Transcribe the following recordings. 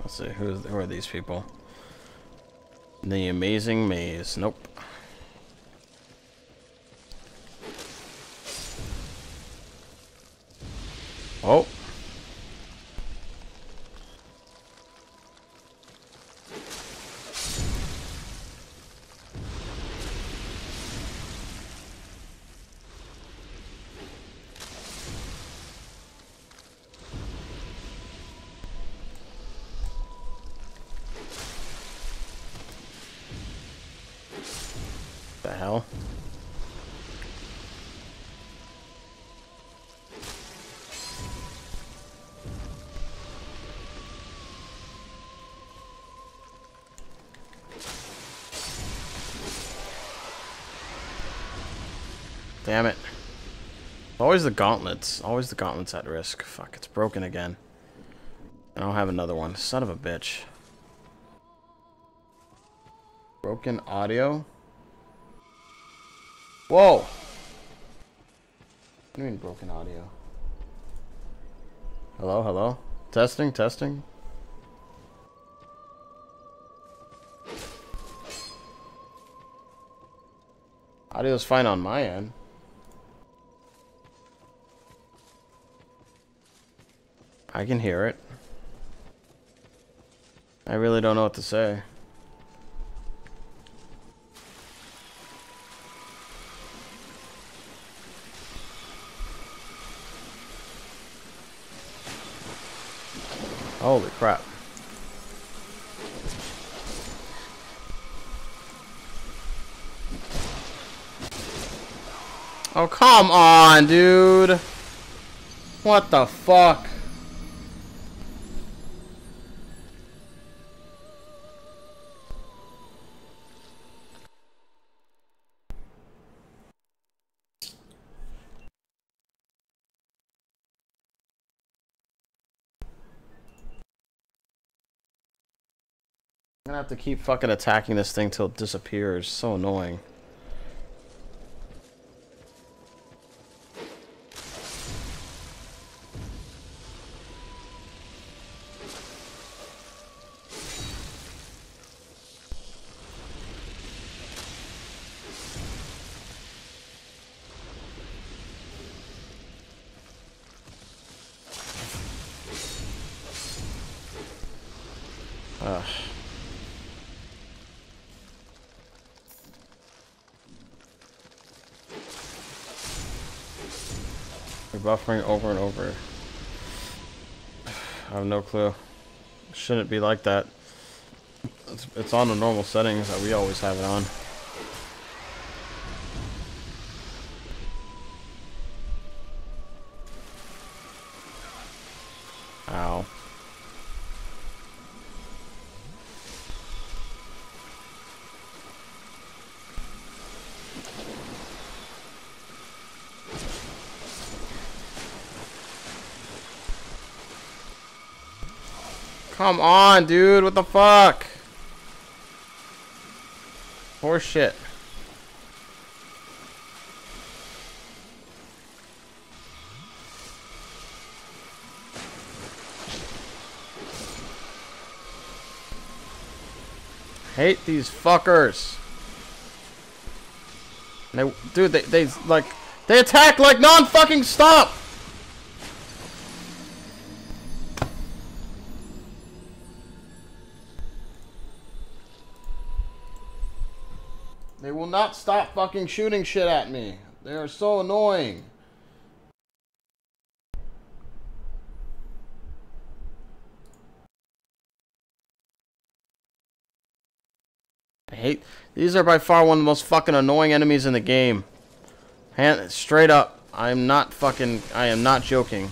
Let's see, who are these people? The Amazing Maze. Nope. Oh. The hell? Damn it. Always the gauntlets. Always the gauntlets at risk. Fuck, it's broken again. I don't have another one. Son of a bitch. Broken audio? Whoa! What do you mean broken audio? Hello, hello? Testing, testing? Audio's fine on my end. I can hear it. I really don't know what to say. Holy crap. Oh, come on, dude. What the fuck? I'm gonna have to keep fucking attacking this thing till it disappears. So annoying. Ugh. You're buffering over and over. I have no clue. Shouldn't be like that. It's on the normal settings that we always have it on. Ow. Come on, dude. What the fuck? Horse shit. Hate these fuckers. Dude, they like, they attack like non-fucking stop. They will not stop fucking shooting shit at me. They are so annoying. I hate... These are by far one of the most fucking annoying enemies in the game. Straight up. I am not fucking... I am not joking.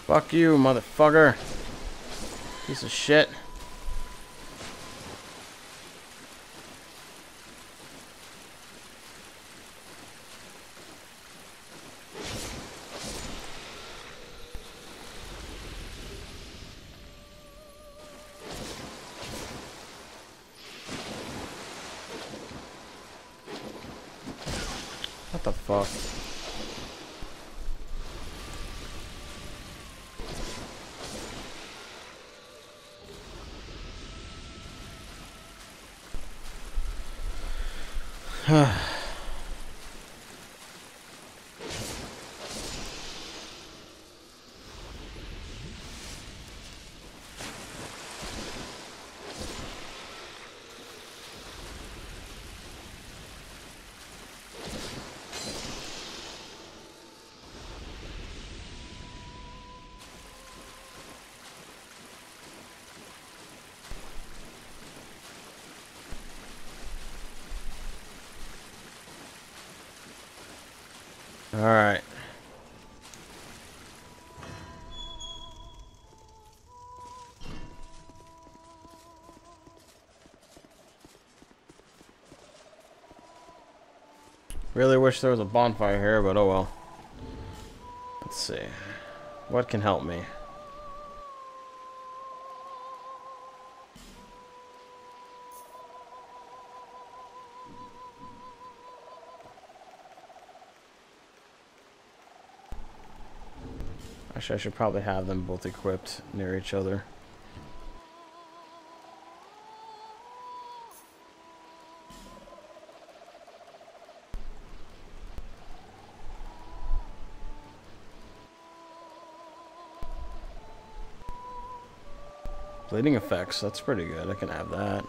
Fuck you, motherfucker. Piece of shit. What the fuck? All right. Really wish there was a bonfire here, but oh well. Let's see. What can help me? Actually, I should probably have them both equipped near each other. Bleeding effects, that's pretty good. I can have that.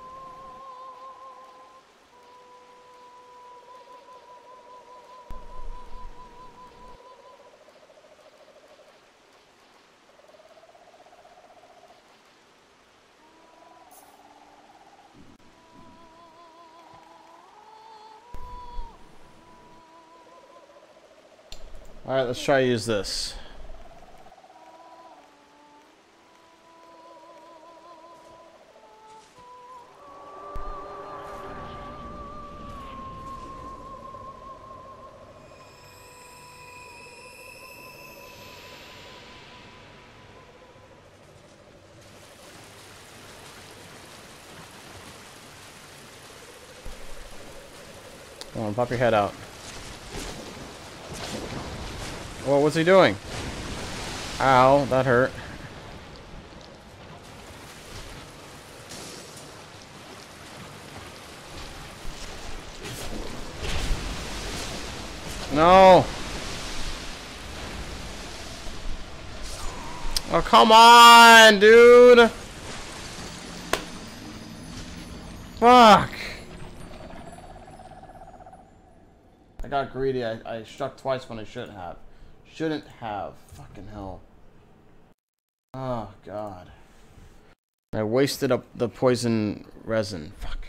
Alright, let's try to use this. Come on, pop your head out. Whoa, what's he doing? Ow, that hurt. No! Oh, come on, dude! Fuck! I got greedy. I struck twice when I shouldn't have. Shouldn't have. Fucking hell. Oh, God. I wasted up the poison resin. Fuck.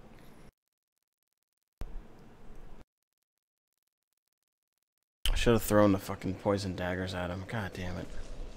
I should have thrown the fucking poison daggers at him. God damn it.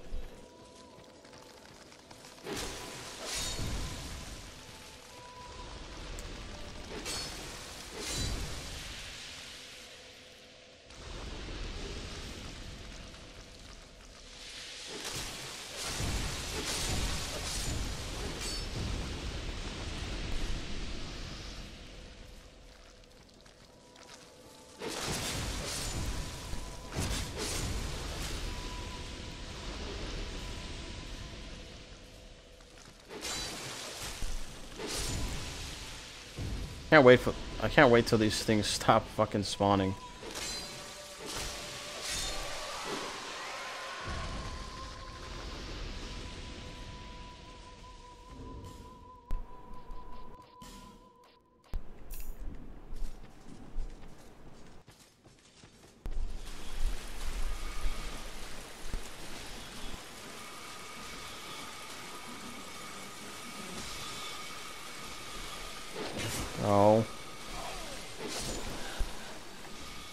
I can't wait till these things stop fucking spawning. Oh.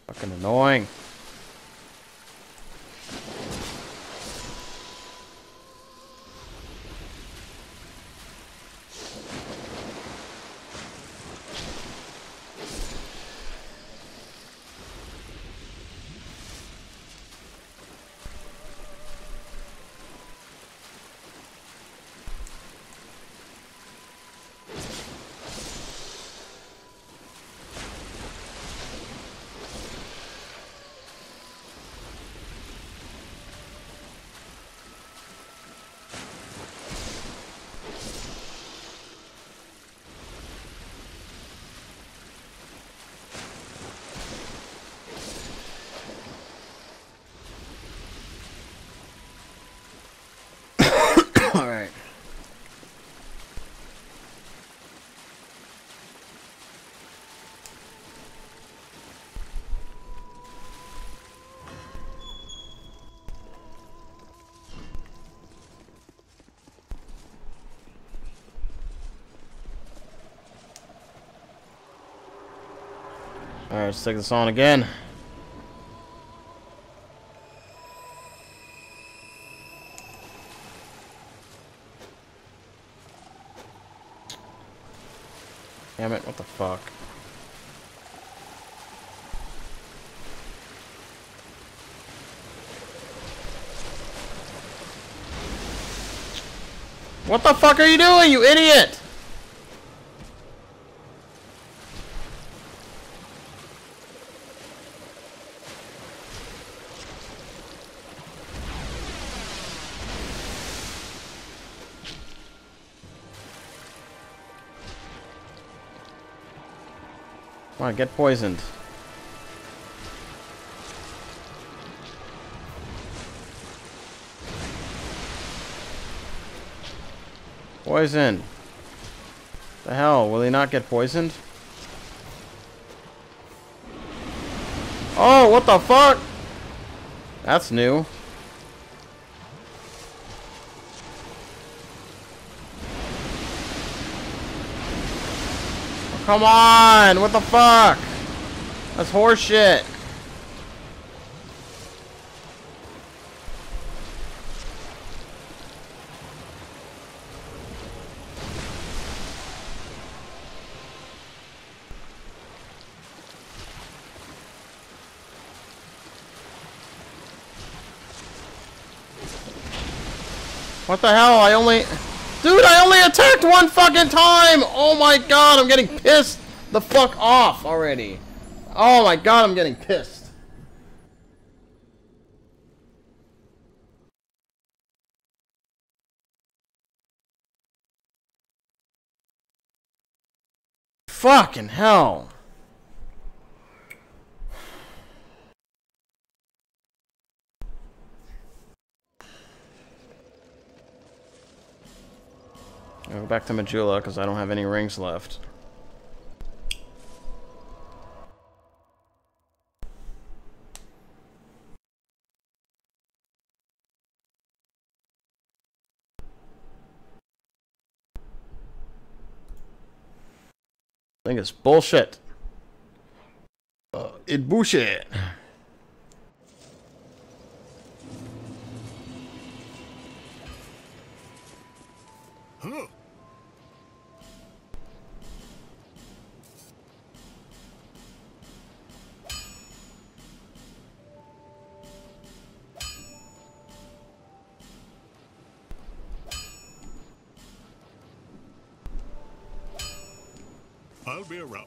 Fucking annoying. Alright. Alright, let's take this on again. Damn it, what the fuck? What the fuck are you doing, you idiot? Come on, get poisoned. Poison. The hell, will he not get poisoned? Oh, what the fuck? That's new. Come on! What the fuck? That's horseshit. What the hell? Dude, I only attacked one fucking time! Oh my god, I'm getting pissed the fuck off already. Oh my god, I'm getting pissed. Fucking hell. I'll go back to Majula because I don't have any rings left. I think it's bullshit. It bullshit. Huh. I'll be around.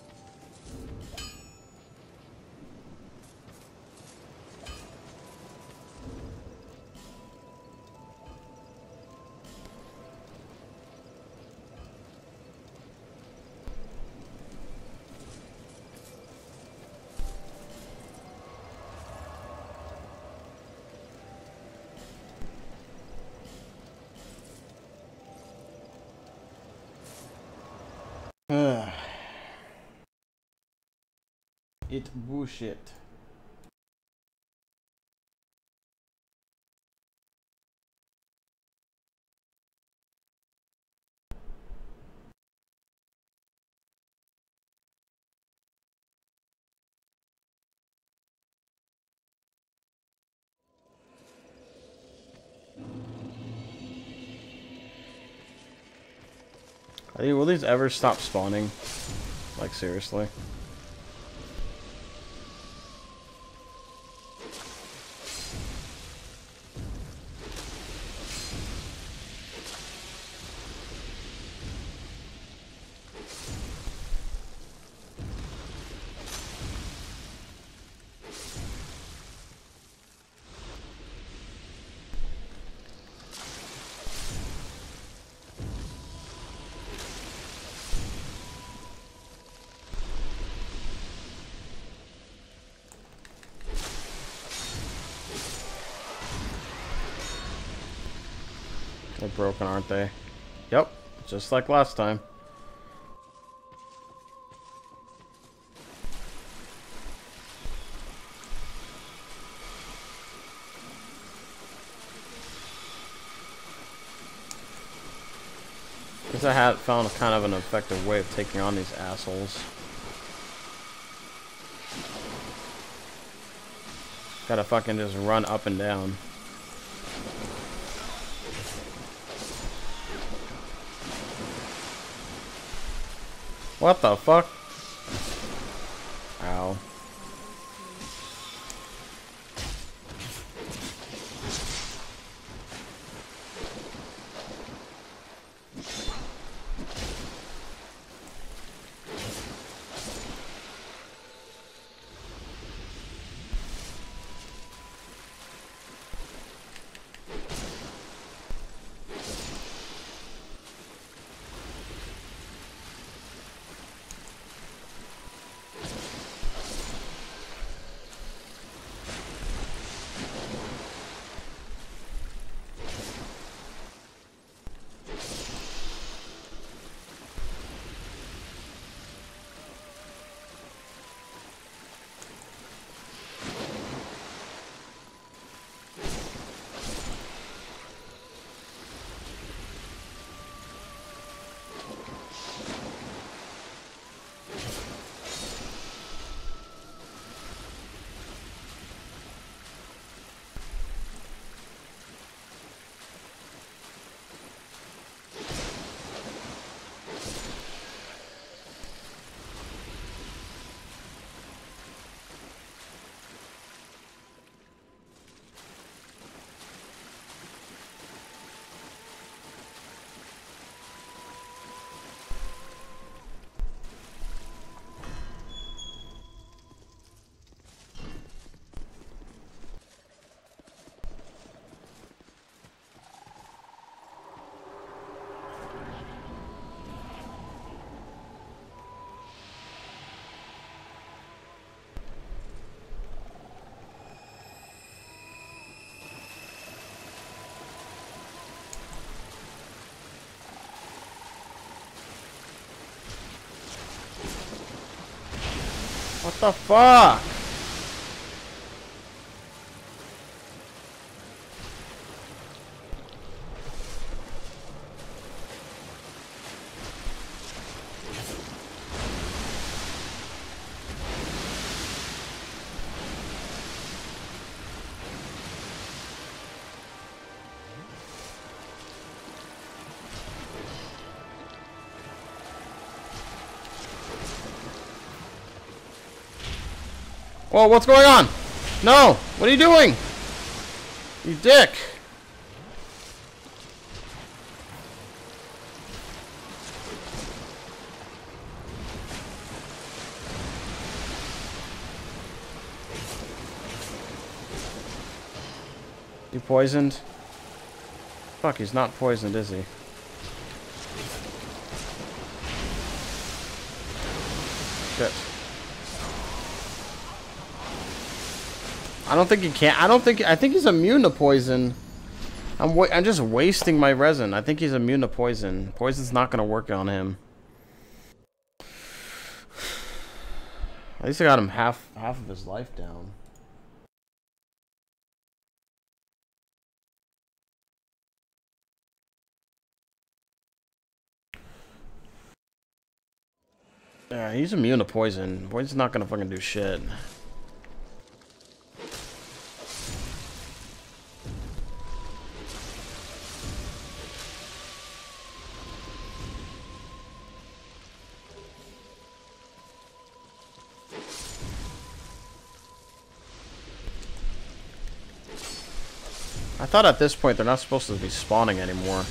It bullshit. Will these ever stop spawning? Like, seriously? They're broken, aren't they? Yep, just like last time. Guess I had found kind of an effective way of taking on these assholes. Gotta fucking just run up and down. What the fuck? Ow. What the fuck? Whoa, what's going on? No! What are you doing? You dick! You poisoned? Fuck, he's not poisoned, is he? Shit. I don't think he can. I think he's immune to poison. I'm just wasting my resin. I think he's immune to poison. Poison's not gonna work on him. At least I got him half of his life down. Yeah, he's immune to poison. Poison's not gonna fucking do shit. I thought at this point they're not supposed to be spawning anymore.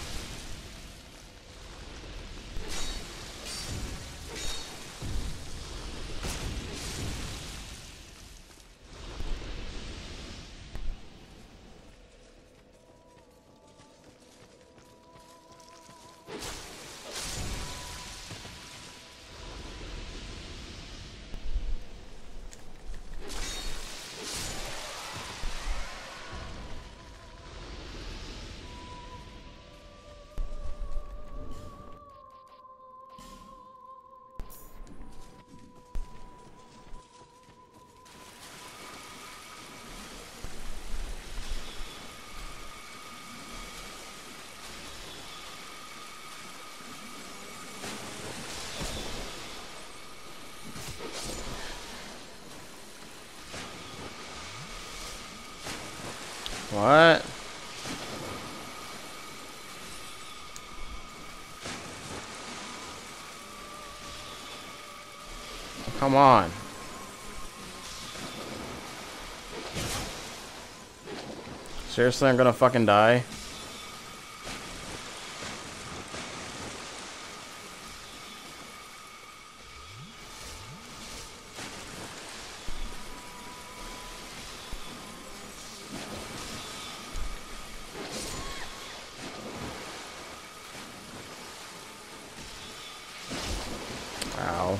What? Come on. Seriously, I'm gonna fucking die? Ow.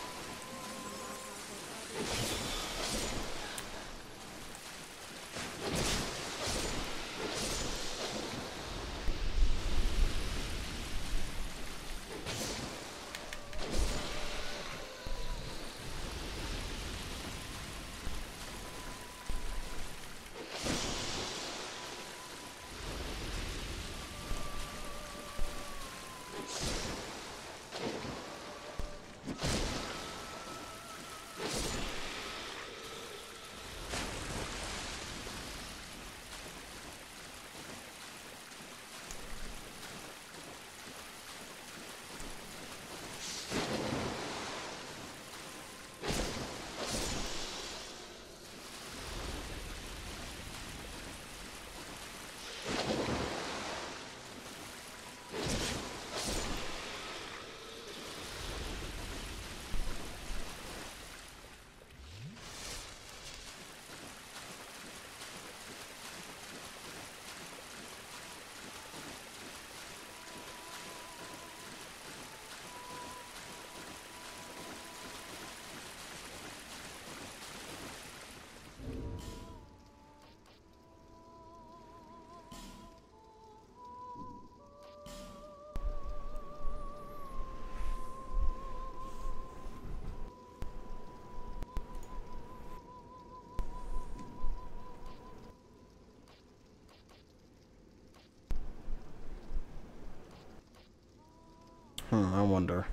I wonder.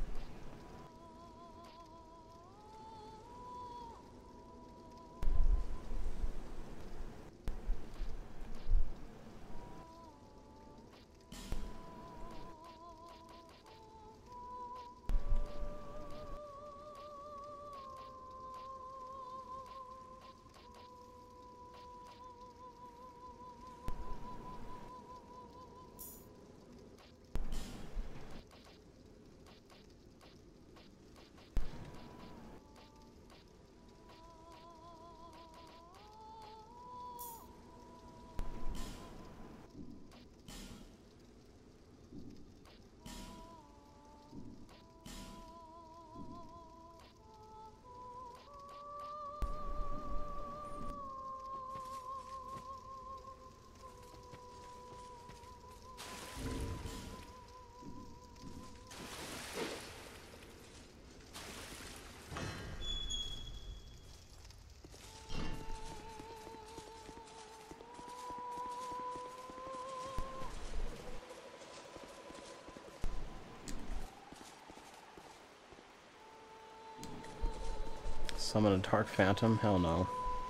Summon a Dark Phantom? Hell no.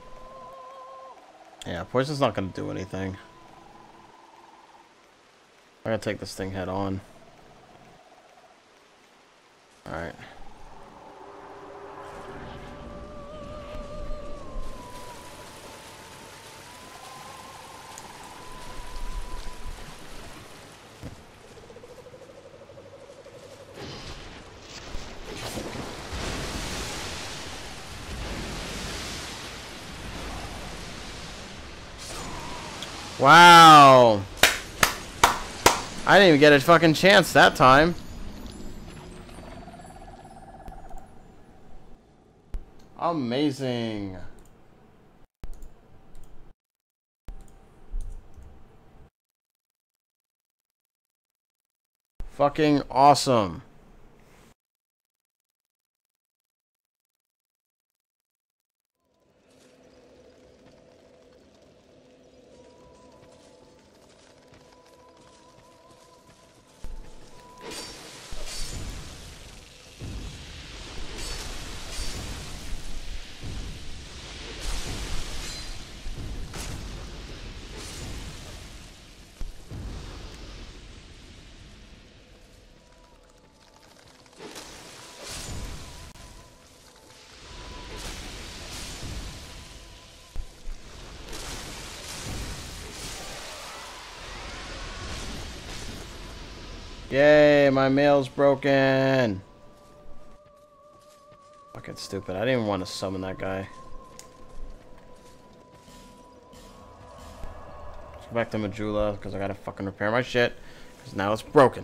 Yeah, poison's not gonna do anything. I gotta take this thing head on. Alright. Wow. I didn't even get a fucking chance that time. Amazing. Fucking awesome. Yay, my mail's broken. Fucking stupid. I didn't even want to summon that guy. Let's go back to Majula because I gotta fucking repair my shit. Because now it's broken.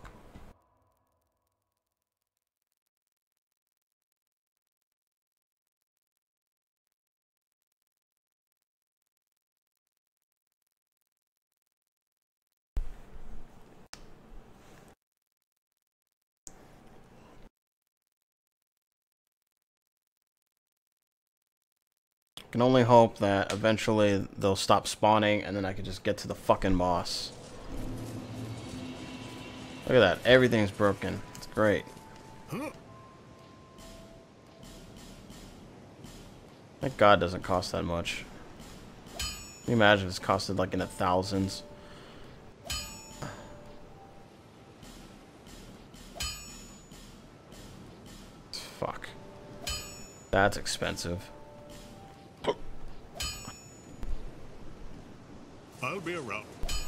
Can only hope that eventually they'll stop spawning and then I can just get to the fucking boss. Look at that. Everything's broken. It's great. Thank God it doesn't cost that much. Can you imagine if it's costed like in the thousands? Fuck. That's expensive. I'll be around.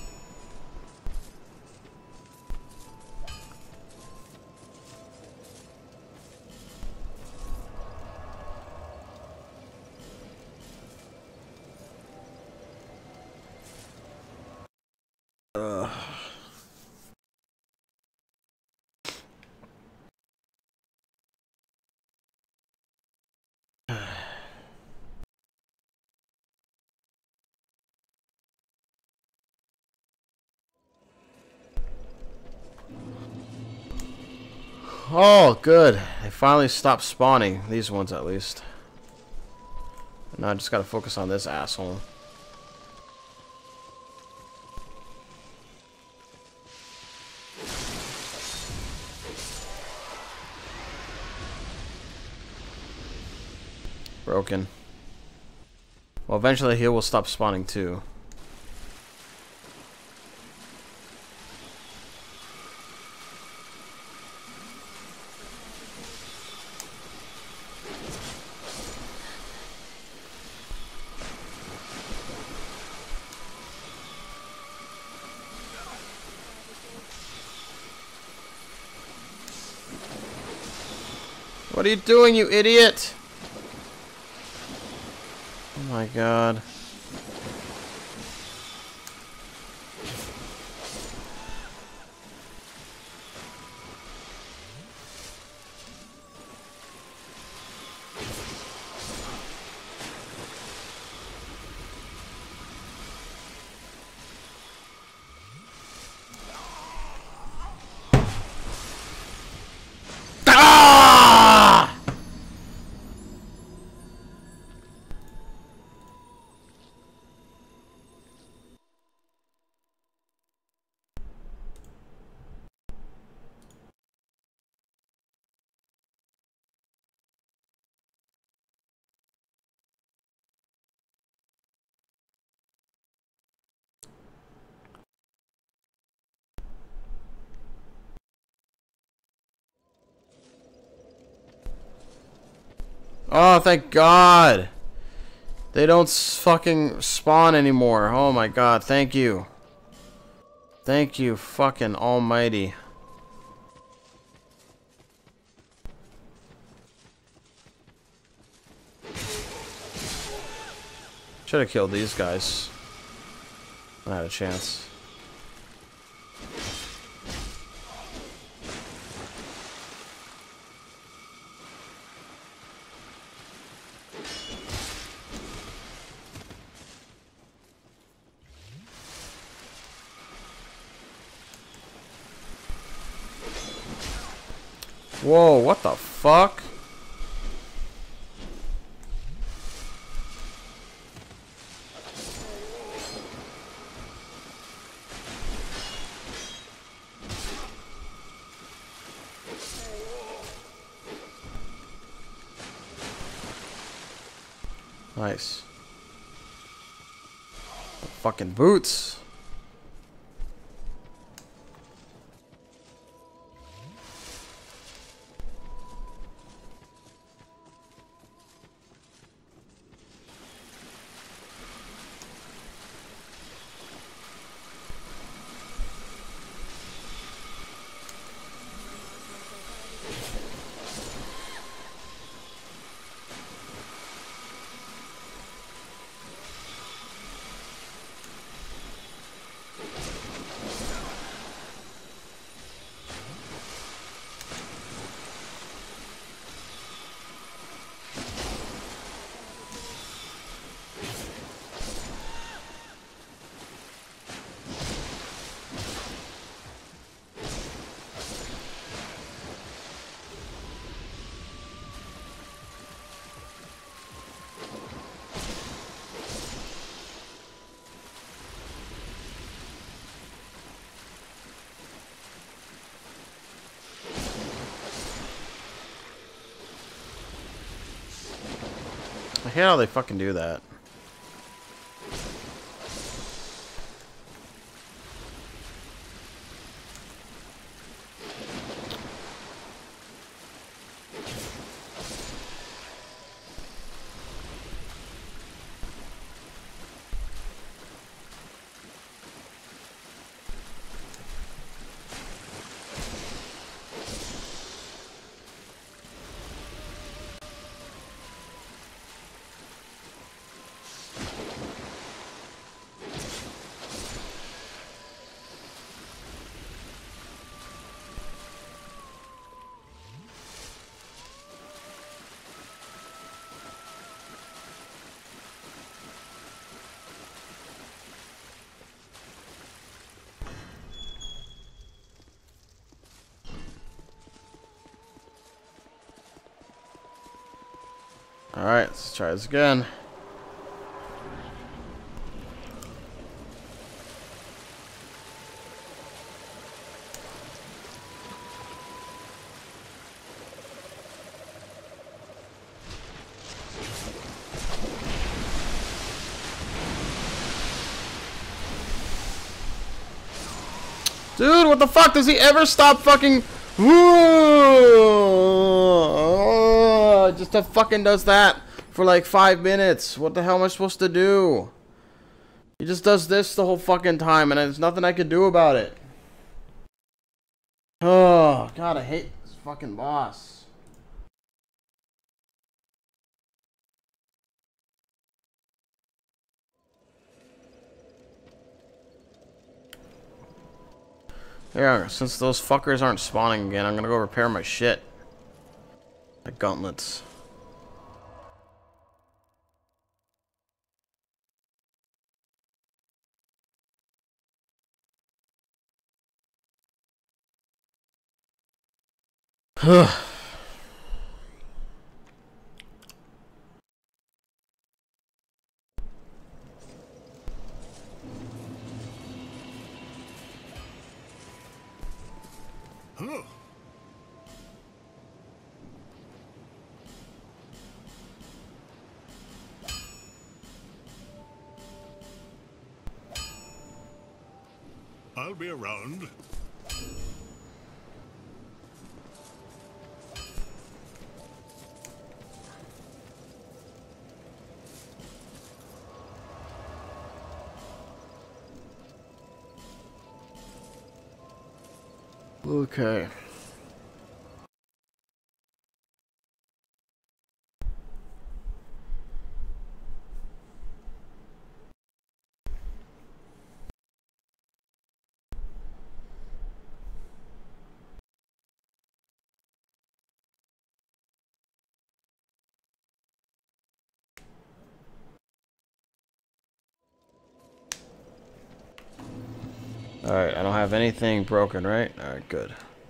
Oh, good. They finally stopped spawning. These ones, at least. Now I just gotta focus on this asshole. Broken. Well, eventually he will stop spawning too. What are you doing, you idiot? Oh my God. Oh, thank God. They don't fucking spawn anymore. Oh my God, thank you. Thank you, fucking almighty. Should have killed these guys. I had a chance. Whoa, what the fuck? Nice. Fucking boots. I hate how they fucking do that. Alright, let's try this again. Dude, what the fuck? Does he ever stop fucking... Just fucking does that for like 5 minutes. What the hell am I supposed to do? He just does this the whole fucking time, and there's nothing I can do about it. Oh, God, I hate this fucking boss. Yeah, since those fuckers aren't spawning again, I'm gonna go repair my shit. My gauntlets. Huh. I'll be around. Okay. Alright, I don't have anything broken, right? Alright, good.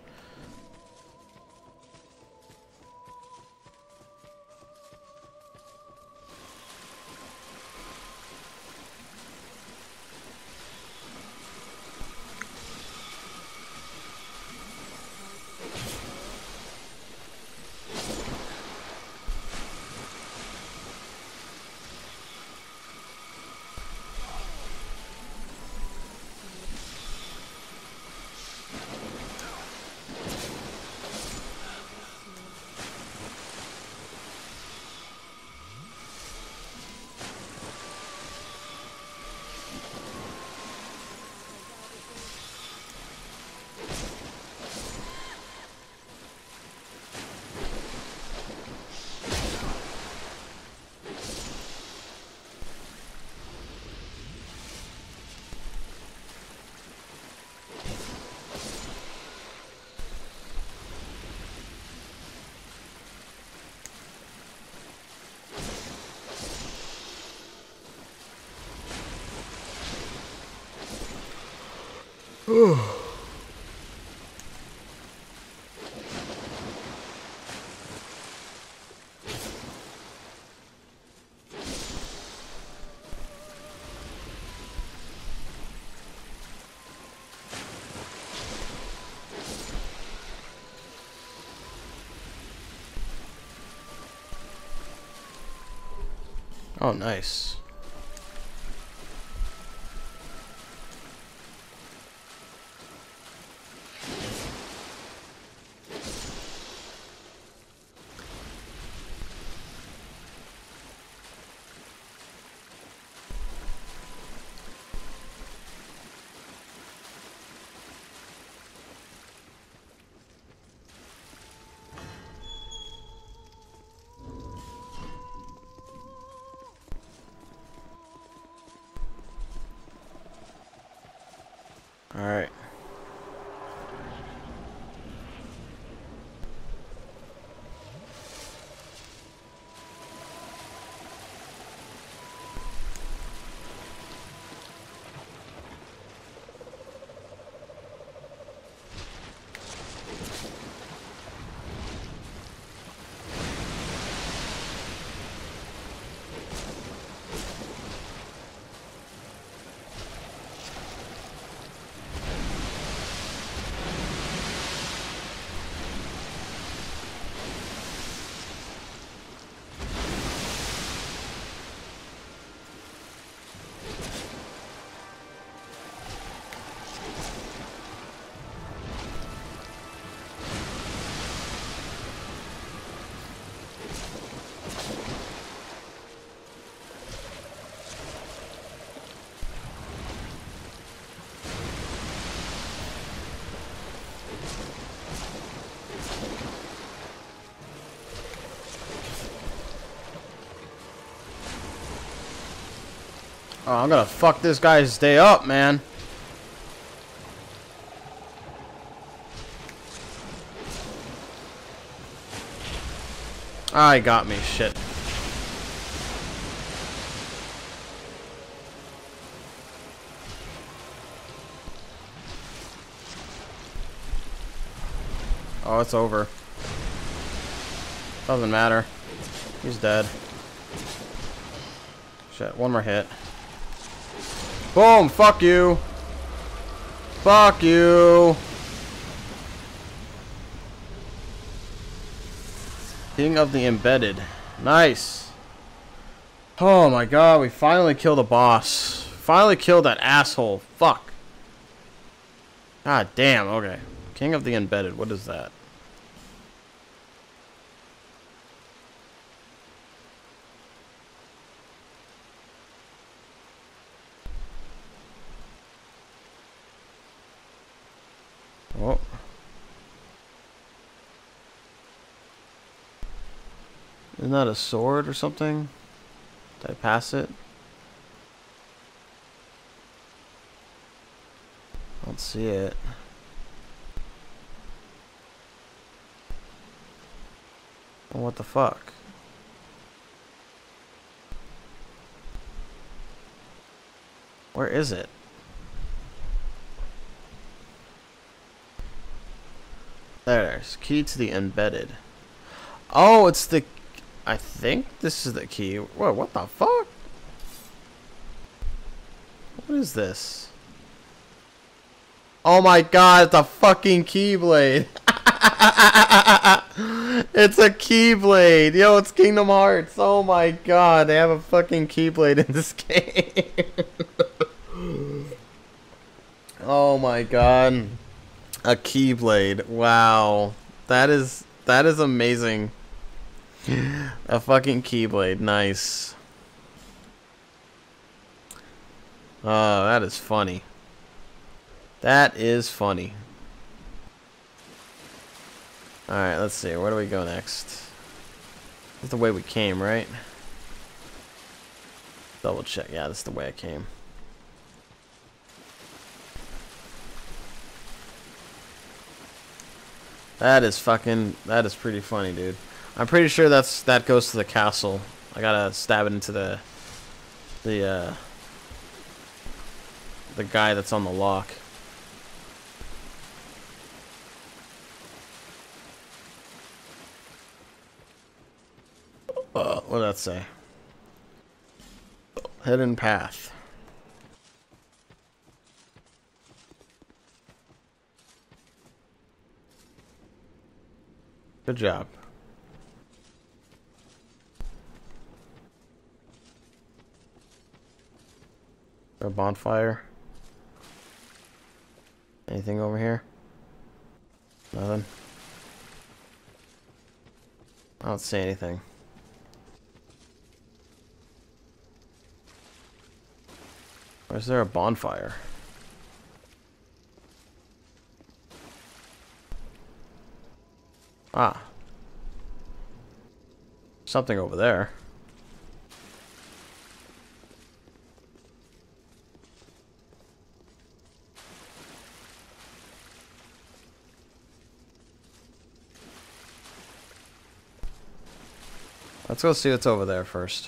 Oh, nice. Alright. Oh, I'm gonna fuck this guy's day up, man. Ah, he got me. Shit. Oh, it's over. Doesn't matter. He's dead. Shit, one more hit. Boom! Fuck you! Fuck you! King of the Embedded. Nice! Oh my god, we finally killed a boss. Finally killed that asshole. Fuck. God damn, okay. King of the Embedded, what is that? Oh. Isn't that a sword or something? Did I pass it? I don't see it. Well, what the fuck? Where is it? It's key to the embedded. Oh, it's the... I think this is the key. Whoa, what the fuck? What is this? Oh my god, it's a fucking Keyblade. It's a Keyblade. Yo, it's Kingdom Hearts. Oh my god, they have a fucking Keyblade in this game. Oh my god. A Keyblade. Wow. That is amazing. A fucking Keyblade. Nice. Oh, that is funny. That is funny. Alright, let's see. Where do we go next? This is the way we came, right? Double check. Yeah, this is the way I came. That is pretty funny, dude. I'm pretty sure that goes to the castle. I gotta stab it into the guy that's on the lock. What did that say? Hidden path. Good job. A bonfire. Anything over here? Nothing. I don't see anything. Or is there a bonfire? Ah. Something over there. Let's go see what's over there first.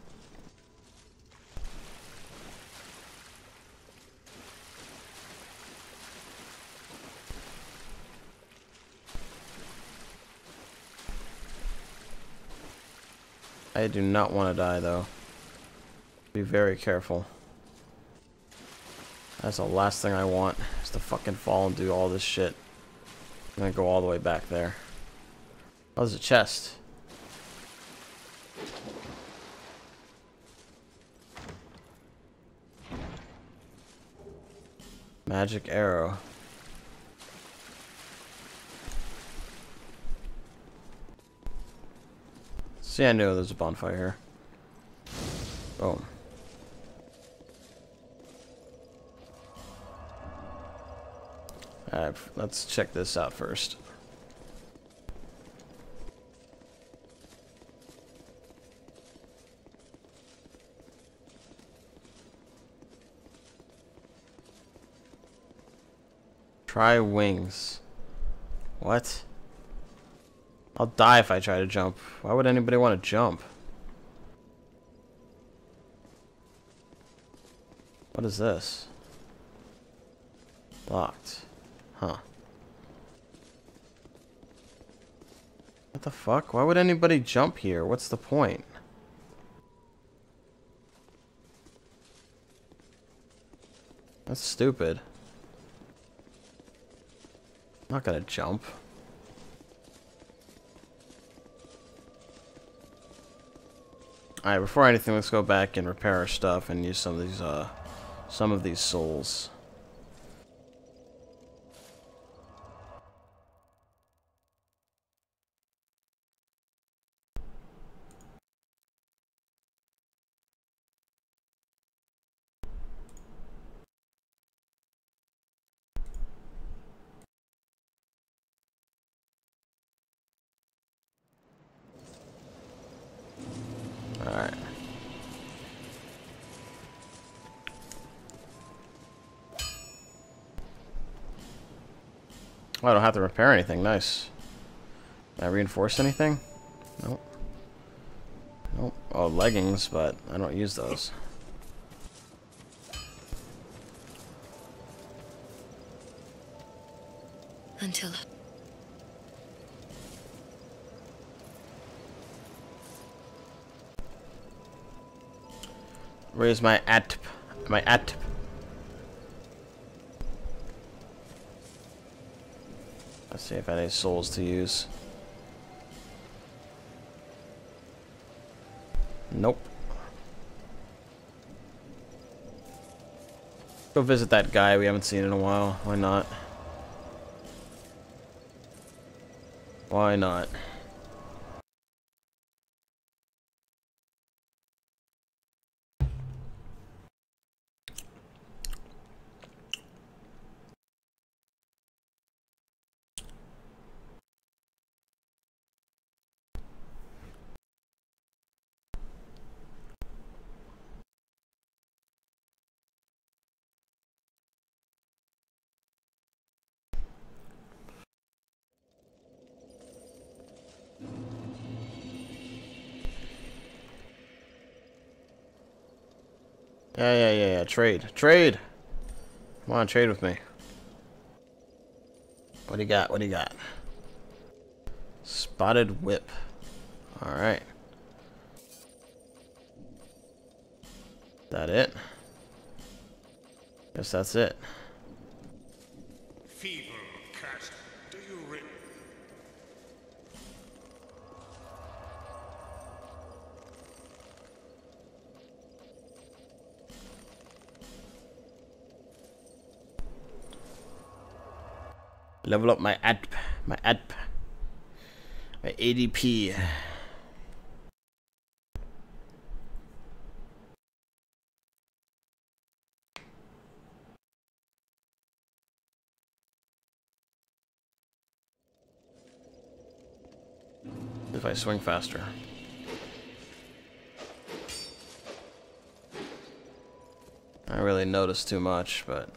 I do not want to die, though. Be very careful. That's the last thing I want, is to fucking fall and do all this shit. I'm gonna go all the way back there. Oh, there's a chest. Magic arrow. See, I knew there's a bonfire here. Boom. Alright, let's check this out first. Try wings. What? I'll die if I try to jump. Why would anybody want to jump? What is this? Locked. Huh. What the fuck? Why would anybody jump here? What's the point? That's stupid. I'm not gonna jump. Alright, before anything, let's go back and repair our stuff and use some of these souls. Alright. Oh, I don't have to repair anything. Nice. Did I reinforce anything? Nope. Nope. Oh, leggings, but I don't use those. Until Raise my atp. My atp. Let's see if I have any souls to use. Nope. Go visit that guy we haven't seen in a while. Why not? Why not? Yeah. Trade. Trade! Come on, trade with me. What do you got? What do you got? Spotted whip. Alright. That it? Guess that's it. Feeble cat, do you really? Level up my ADP. My ADP. If I swing faster. I don't really notice too much, but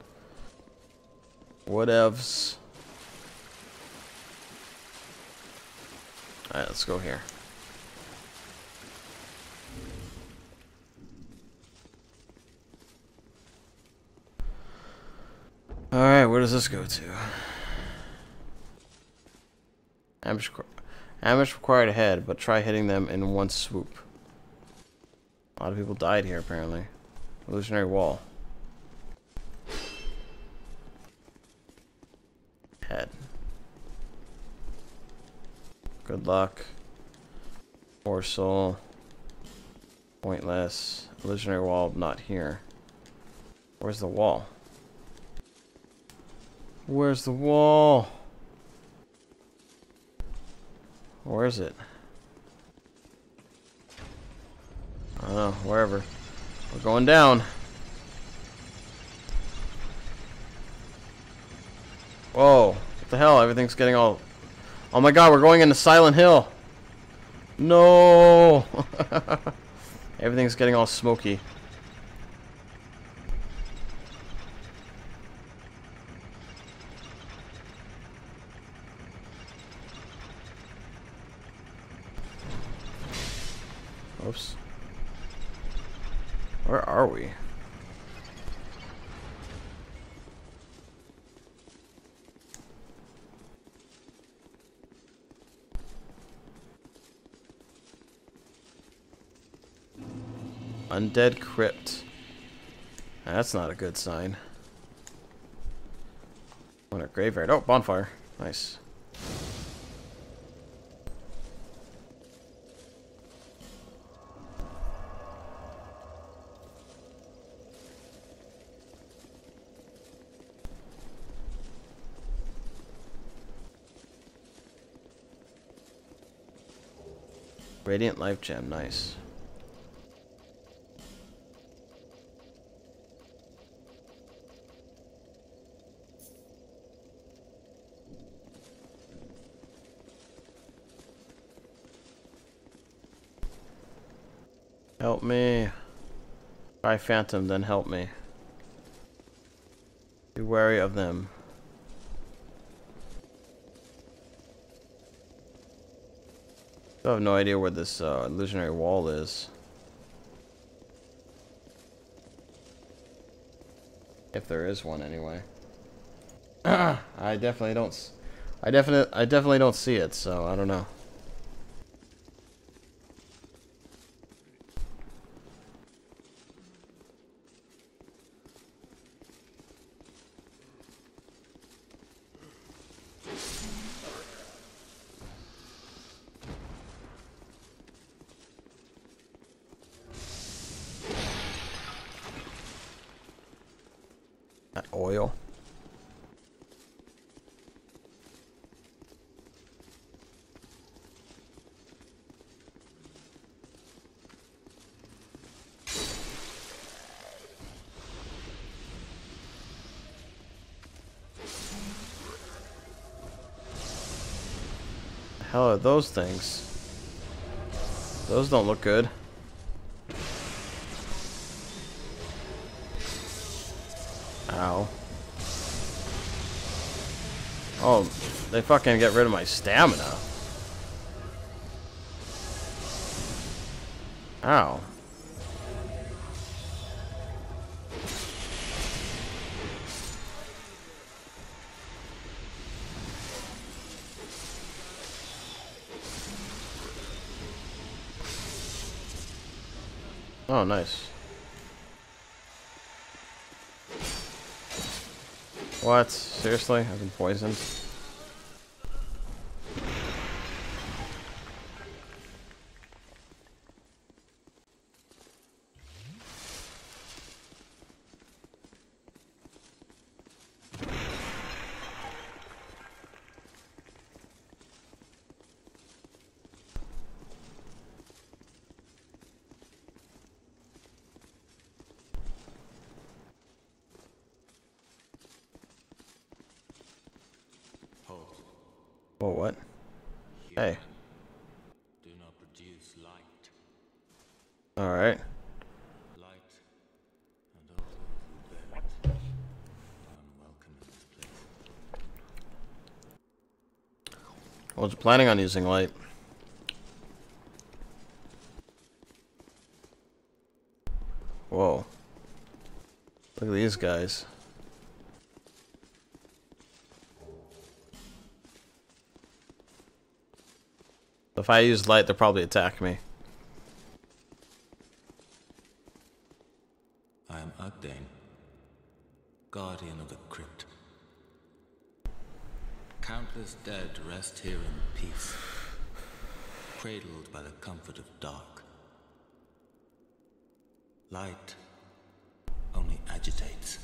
whatevs. Alright, let's go here. Alright, where does this go to? Ambush required ahead, but try hitting them in one swoop. A lot of people died here, apparently. Illusionary wall. Head. Good luck. Poor soul. Pointless. Illusionary wall, not here. Where's the wall? Where's the wall? Where is it? I don't know, wherever. We're going down. Whoa, what the hell? Everything's getting all... Oh my god, we're going into Silent Hill. No! Everything's getting all smoky. Oops. Where are we? Undead Crypt. That's not a good sign. On a graveyard. Oh, bonfire. Nice. Radiant Life Gem, nice. Help me. Try Phantom, then help me. Be wary of them. I have no idea where this illusionary wall is. If there is one, anyway. I definitely don't see it, so I don't know. oil. The hell are those things? Those don't look good. Ow. Oh, they fucking get rid of my stamina. Ow. Oh, nice. What? Seriously? I've been poisoned? Oh, what? Hey. Do not produce light. Alright. Light and all who bear it are unwelcome in this place. I was planning on using light. Whoa. Look at these guys. If I use light, they'll probably attack me. I am Ugdane, guardian of the crypt. Countless dead rest here in peace, cradled by the comfort of dark. Light only agitates.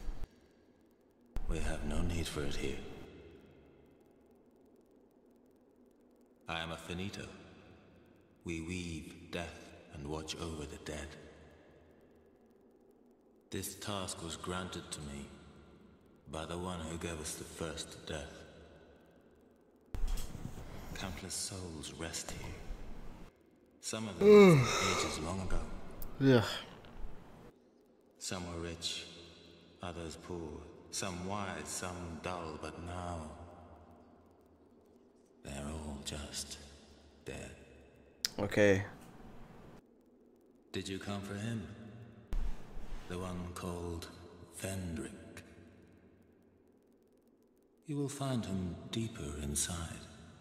We have no need for it here. I am a finito. We weave death and watch over the dead. This task was granted to me by the one who gave us the first death. Countless souls rest here. Some of them from ages long ago. Yeah. Some were rich, others poor, some wise, some dull, but now they're all just dead. Okay. Did you come for him? The one called Vendrick. You will find him deeper inside.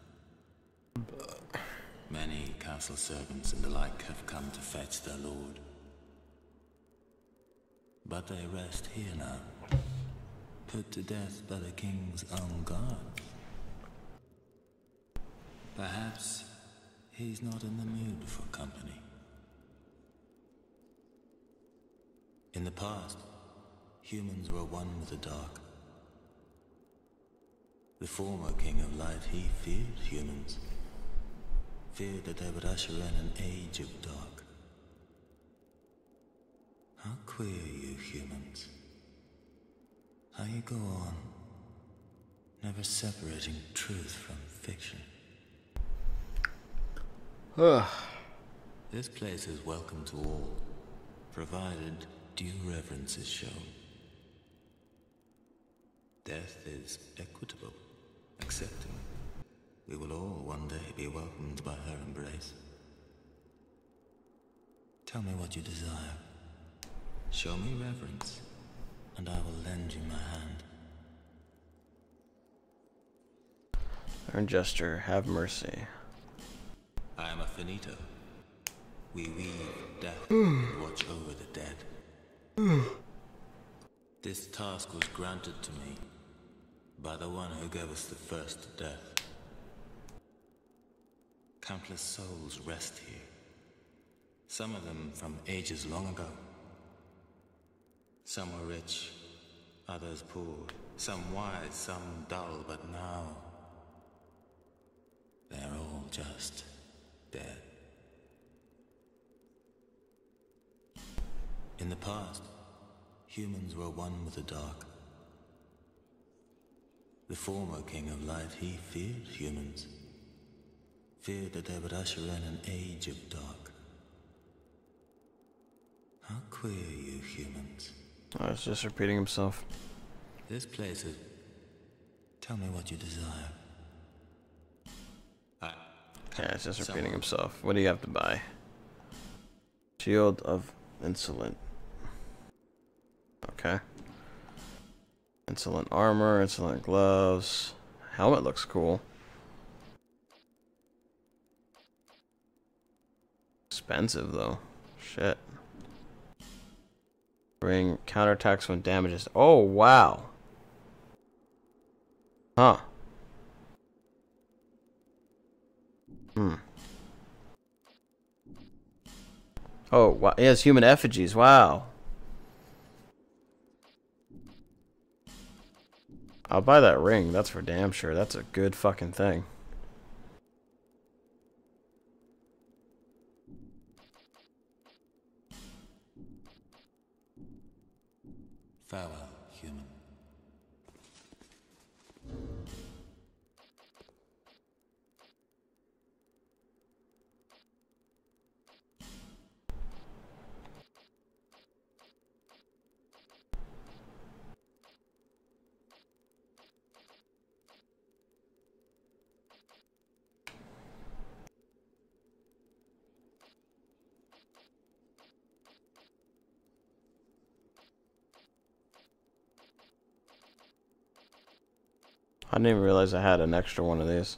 Many castle servants and the like have come to fetch their lord. But they rest here now, put to death by the king's own guard. Perhaps he's not in the mood for company. In the past, humans were one with the dark. The former king of light, he feared humans. Feared that they would usher in an age of dark. How queer you humans. How you go on, never separating truth from fiction. This place is welcome to all, provided due reverence is shown. Death is equitable, accepting. We will all one day be welcomed by her embrace. Tell me what you desire. Show me reverence, and I will lend you my hand. Earn gesture, have mercy. I am a finito. We weave death and watch over the dead. This task was granted to me by the one who gave us the first death. Countless souls rest here. Some of them from ages long ago. Some were rich, Others poor, some wise, some dull, but now they're all just dead. In the past, humans were one with the dark. The former King of Light, he feared humans. Feared that they would usher in an age of dark. How queer you humans. Oh, it's just repeating himself. This place is... Tell me what you desire. Yeah, it's just repeating himself. What do you have to buy? Shield of Insolent. Okay. Insolent armor, insolent gloves. Helmet looks cool. Expensive though. Shit. Bring counterattacks when damages. Oh wow. Huh. Oh wow. He has human effigies. Wow. I'll buy that ring. That's for damn sure. That's a good fucking thing. Farewell, human. I didn't even realize I had an extra one of these.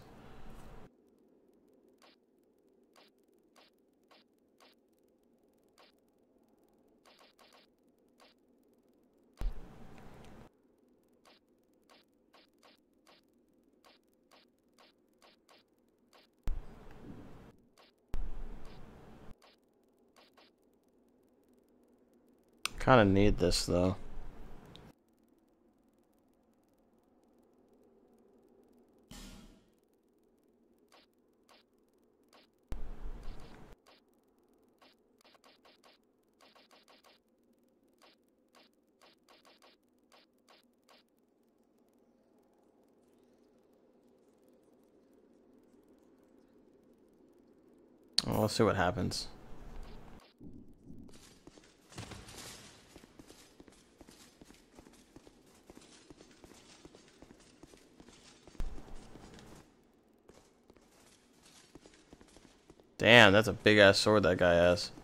Kind of need this though. Well, let's see what happens. Damn, that's a big ass sword that guy has.